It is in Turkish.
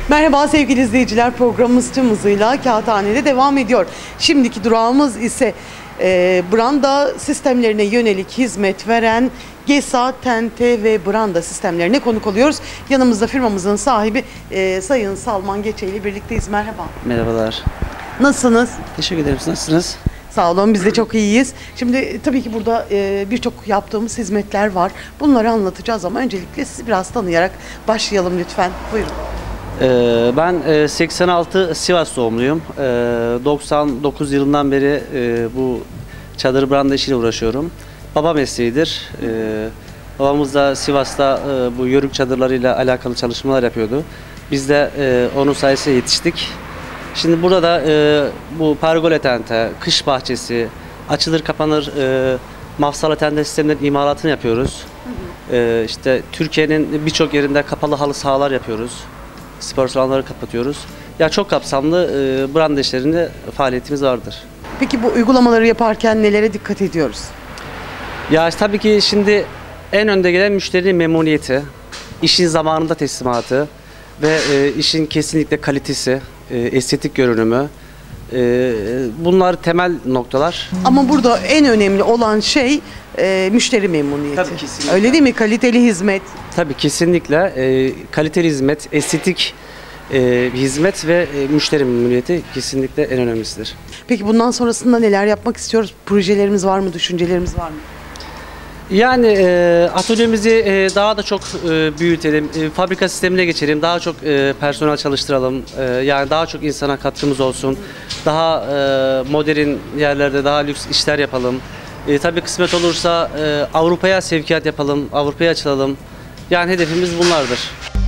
Merhaba sevgili izleyiciler, programımız tüm hızıyla Kağıthane'de devam ediyor. Şimdiki durağımız ise branda sistemlerine yönelik hizmet veren GESA, TENT ve branda sistemlerine konuk oluyoruz. Yanımızda firmamızın sahibi Sayın Salman Geçe ile birlikteyiz. Merhaba. Merhabalar. Nasılsınız? Teşekkür ederim. Nasılsınız? Sağ olun, biz de çok iyiyiz. Şimdi tabii ki burada birçok yaptığımız hizmetler var. Bunları anlatacağız ama öncelikle sizi biraz tanıyarak başlayalım lütfen. Buyurun. Ben 86 Sivas doğumluyum. 99 yılından beri bu çadır branda işiyle uğraşıyorum. Baba mesleğidir. Babamız da Sivas'ta bu yörük çadırlarıyla alakalı çalışmalar yapıyordu. Biz de onun sayesinde yetiştik. Şimdi burada da bu pergola tente, kış bahçesi, açılır kapanır mafsala tente sistemlerinin imalatını yapıyoruz. İşte Türkiye'nin birçok yerinde kapalı halı sahalar yapıyoruz. Spor salonları kapatıyoruz. Ya çok kapsamlı branda işlerinde faaliyetimiz vardır. Peki bu uygulamaları yaparken nelere dikkat ediyoruz? Ya işte tabii ki şimdi en önde gelen müşterinin memnuniyeti, işin zamanında teslimatı ve işin kesinlikle kalitesi, estetik görünümü. Bunlar temel noktalar. Ama burada en önemli olan şey müşteri memnuniyeti. Tabii, kesinlikle. Öyle değil mi? Kaliteli hizmet. Tabii kesinlikle kaliteli hizmet, estetik hizmet ve müşteri memnuniyeti kesinlikle en önemlisidir. Peki bundan sonrasında neler yapmak istiyoruz? Projelerimiz var mı? Düşüncelerimiz var mı? Yani atölyemizi daha da çok büyütelim, fabrika sistemine geçelim, daha çok personel çalıştıralım, yani daha çok insana katkımız olsun, daha modern yerlerde daha lüks işler yapalım. Tabii kısmet olursa Avrupa'ya sevkiyat yapalım, Avrupa'ya açılalım. Yani hedefimiz bunlardır.